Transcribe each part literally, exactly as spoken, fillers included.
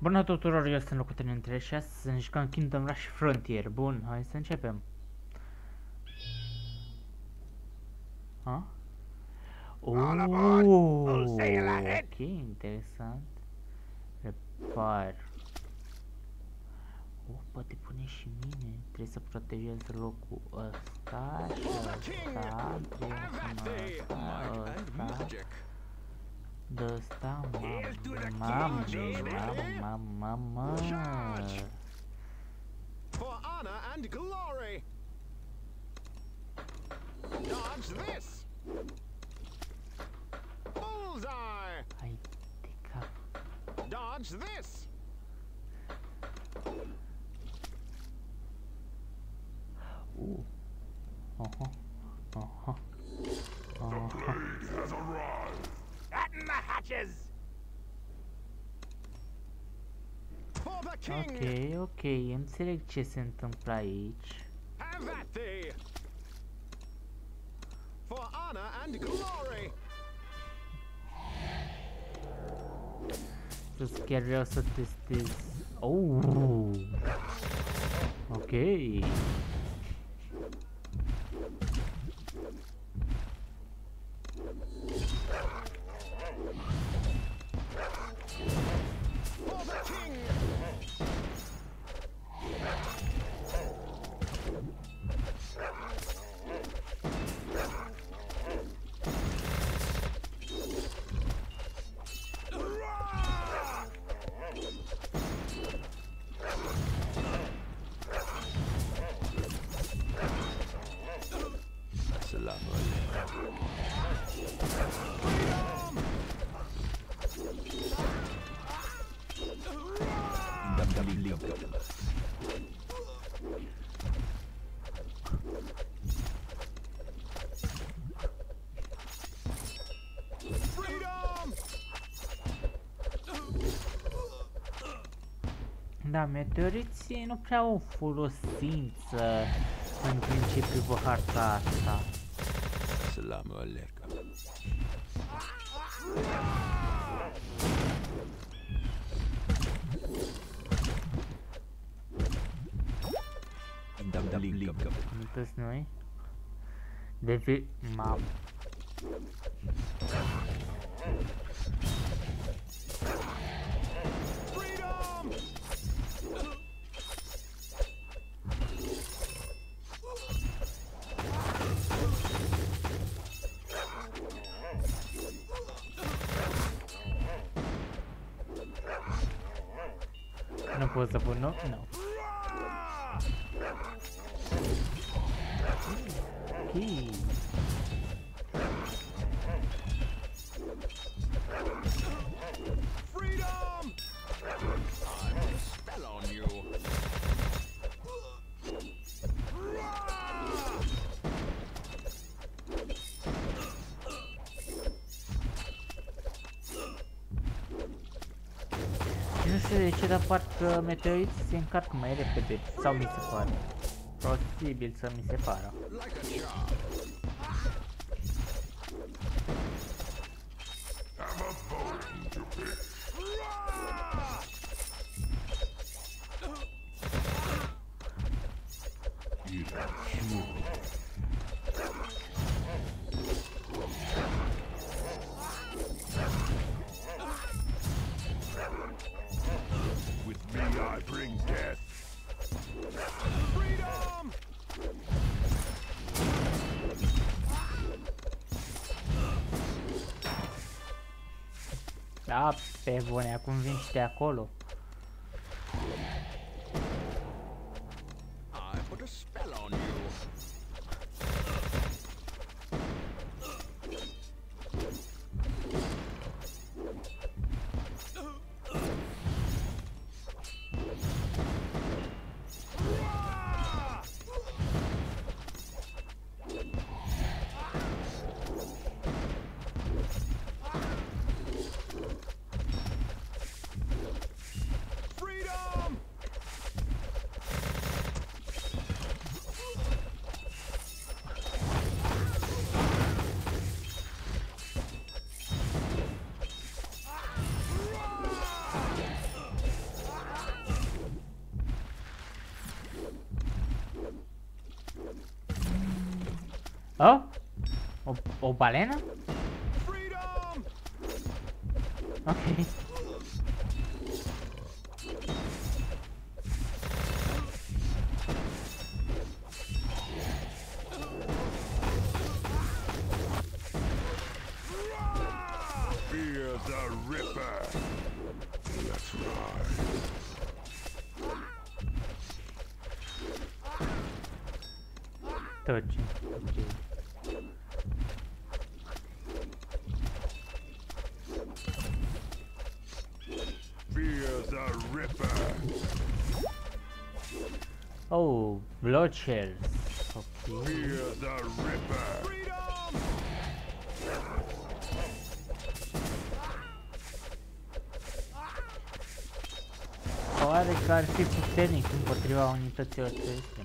Bună tuturor, eu sunt Locutenent între și astăzi să ne jucăm Kingdom Rush Frontier. Bun, hai să începem. Ha? Oh, ok, interesant. Repar. Oh, poate pune și mine. Trebuie să protejez locul ăsta și ăsta. Trebuie să mă ăsta, ăsta. De ăsta, mamă, mamă, mamă, mamă. For honor and glory. Dodge this. Bullseye. Hai de cap. Dodge this. Uh. Oho. Oho. Oho. Fatten the hatches. For the king. Ok, ok, înțeleg ce se întâmplă aici. Have that thee. For honor and glory. Plus chiar vreau să testez. Oh. Ok. For the king. Freedom. Da, meteoriții nu prea au folosință în principiu pe harta asta. Selamun aleyküm. Nu toți noi? Devi... Mam. Freedom. Nu pot să pun, nu? Nu. Ok. Freedom. I will spell on you. Nu știu de ce, dar parcă meteoriții se încarcă mai repede, sau mi se pare. Posibil să mi se pară. Like a job. With me I bring death. Freedom. Da, pe bune, acum vin și de acolo. I put a spell on you. Freedom. Oh? O, o balenă? Ok. Fear the Ripper. Let's ride. Touch. Ok. Fear the Ripper. Oh, blood shells. Ok. Fear the Ripper. Oare că ar fi puternic împotriva unităților terrestre?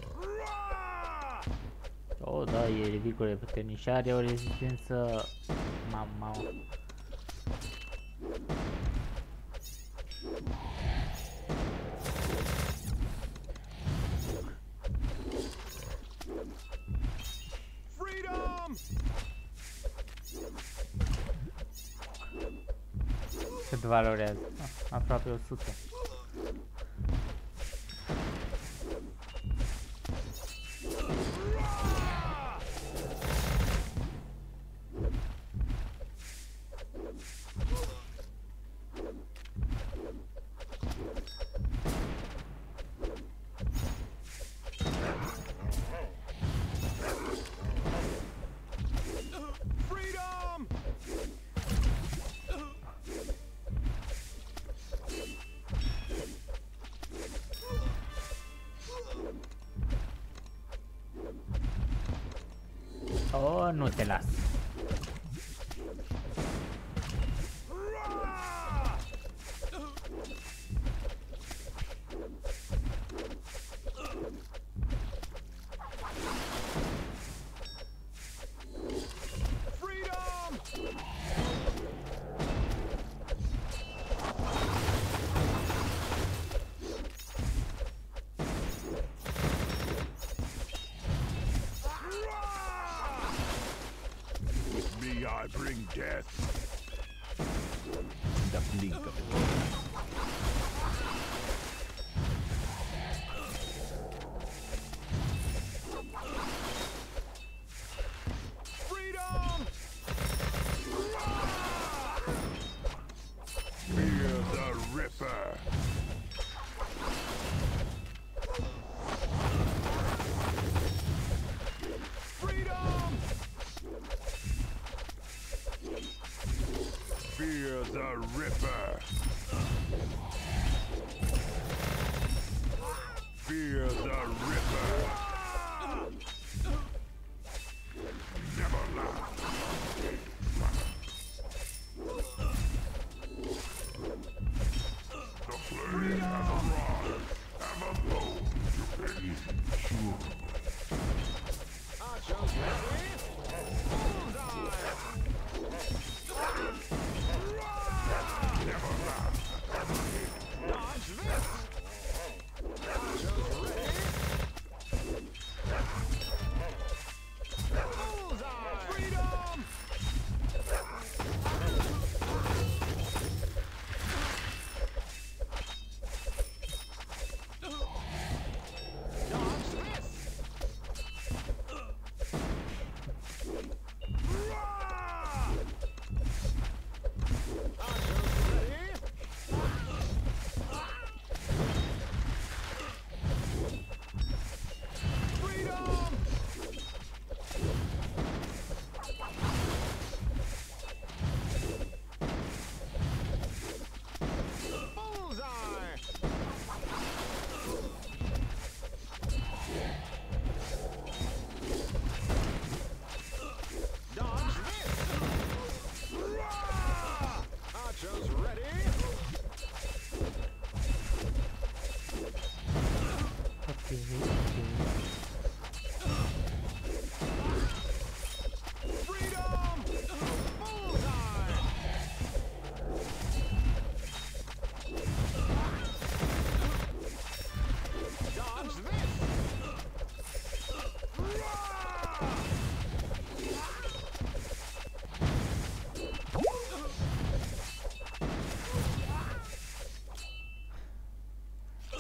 Oh, da, e ridicol de puternic și are o rezistență... Mama. Cât valorează? Ah, aproape o sută. Oh, nu te las. I bring death. The blink of it. Freedom! Fear the Ripper. Fear the Ripper. Fear the Ripper. Never laugh. The flame has arrived, and alone you can ensure. Archers ready? Bullseye!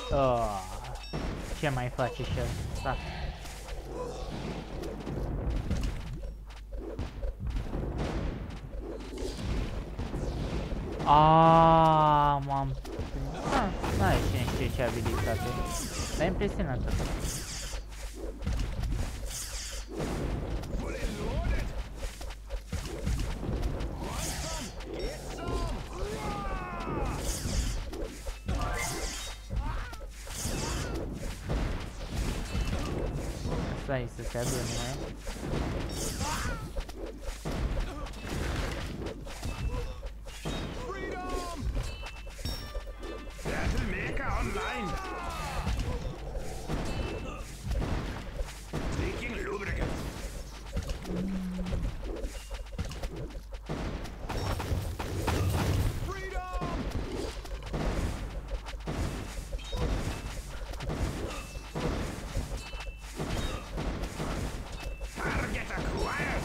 Oh, ce mai face și ăsta? Aaaa, m-am... N-ai cine știe ce abilitate. Dar impresionant asta. Stai să se adune. Online. Taking lubricant. Freedom. Target acquired.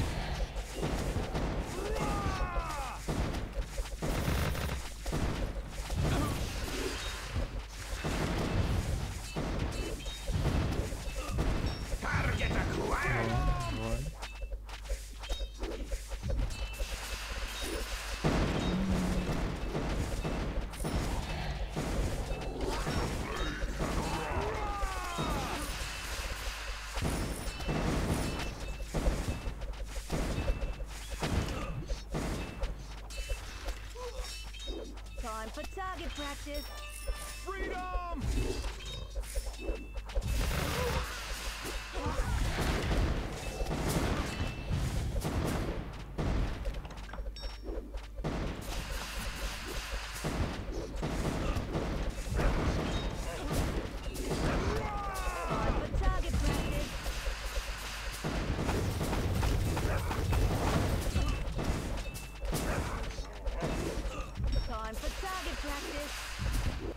Time for target practice. Freedom. Time for target practice. Time for target practice.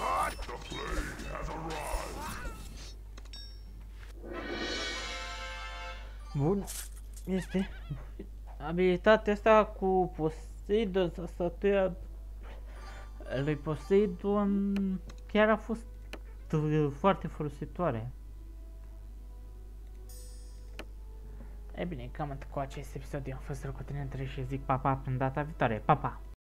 The plague has arrived. Bun. Este abilitatea asta cu Poseidon, statuia lui Poseidon chiar a fost foarte folositoare. E bine, cam atât cu acest episod. Eu am fost Răcotin și zic pa, pa, până data viitoare. Pa, pa!